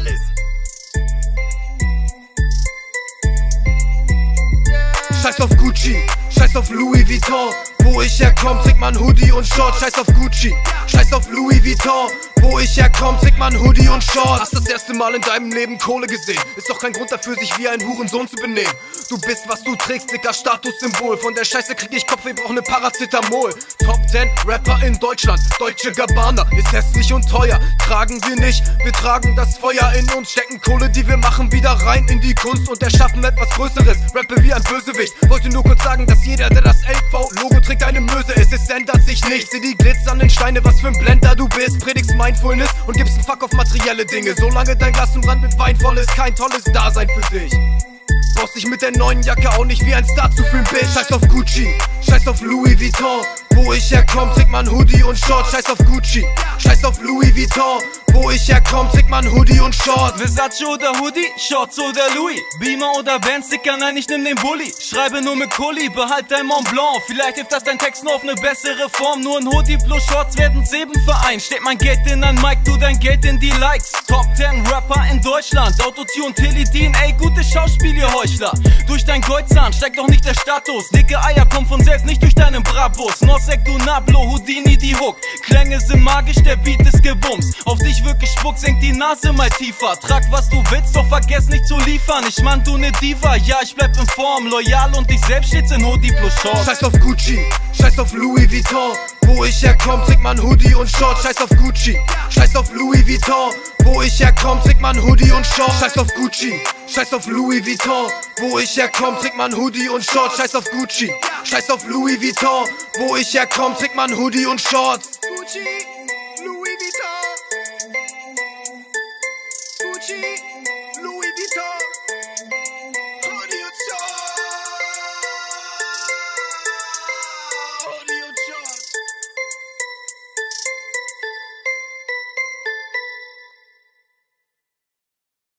alles. Scheiß auf Gucci, scheiß auf Louis Vuitton. Wo ich herkomm, trägt man Hoodie und Short. Scheiß auf Gucci, scheiß auf Louis Vuitton. Wo ich herkomm, trägt man Hoodie und Short. Hast das erste Mal in deinem Leben Kohle gesehen? Ist doch kein Grund dafür, sich wie ein Hurensohn zu benehmen. Du bist, was du trägst, dicker Statussymbol. Von der Scheiße krieg ich Kopfweh, brauch ne Paracetamol. Top 10 Rapper in Deutschland, Deutsche Gabbana ist hässlich und teuer. Tragen wir nicht, wir tragen das Feuer in uns. Stecken Kohle, die wir machen, wieder rein in die Kunst und erschaffen etwas Größeres. Rappe wie ein Bösewicht. Wollte nur kurz sagen, dass jeder, der das LV-Logo trägt, eine Möse ist. Es ändert sich nichts. Seh die glitzernden Steine, was für ein Blender du bist. Predigst Mindfulness und gibst einen Fuck auf materielle Dinge. Solange dein Glas im Rand mit Wein voll ist, kein tolles Dasein für dich. Brauchst dich mit der neuen Jacke auch nicht wie ein Star zu fühlen, bitch. Scheiß auf Gucci, scheiß auf Louis Vuitton. Wo ich herkomm, trägt man Hoodie und Short. Scheiß auf Gucci, scheiß auf Louis Vuitton. Wo ich herkomm, trägt man Hoodie und Short. Versace oder Hoodie, Shorts oder Louis, Beamer oder Benz, Dicker, nein, ich nimm den Bulli. Schreibe nur mit Kuli, behalt dein Mont Blanc. Vielleicht hilft das dein Text nur auf ne bessere Form. Nur ein Hoodie plus Shorts werden's eben vereint. Steht mein Geld in ein Mic, du dein Geld in die Likes. Top 10 Rapper in Deutschland, Autotune, Teledin, ey, gute Schauspiel, ihr Heuchler. Durch dein Goldzahn steigt doch nicht der Status. Dicke Eier kommen von selbst, nicht durch deinen Brabus. Nosek, du Nablo, Houdini, die Hook. Klänge sind magisch, der Beat ist gebumst. Auf dich wird gespuckt, senk die Nase mal tiefer. Trag was du willst, doch vergess nicht zu liefern. Ich mann, du ne Diva, ja, ich bleib in Form. Loyal und ich selbst stets in Hoodie plus Shorts. Scheiß auf Gucci, scheiß auf Louis Vuitton. Wo ich herkomm, trägt man Hoodie und Short. Scheiß auf Gucci, scheiß auf Louis Vuitton. Wo ich herkomm, trägt man Hoodie und Short. Scheiß auf Gucci, scheiß auf Louis Vuitton. Wo ich herkomm, trägt man Hoodie und Short. Scheiß auf Gucci, scheiß auf Louis Vuitton. Wo ich herkomm, trägt man Hoodie und Short. Gucci, Louis Vuitton. Gucci, Louis Vuitton.